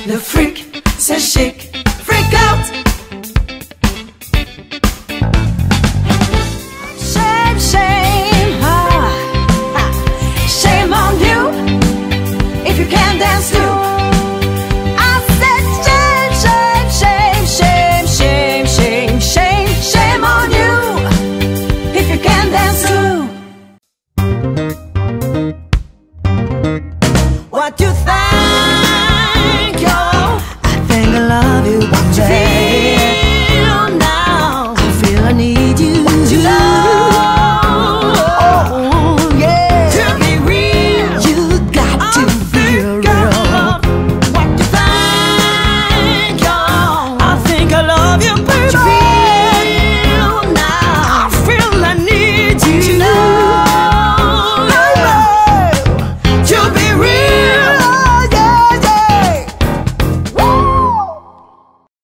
Le freak, c'est chic. Freak out. Shame, shame, shame on you if you can't dance too. I said shame, shame, shame, shame, shame, shame, shame, shame on you if you can't dance too. What you think?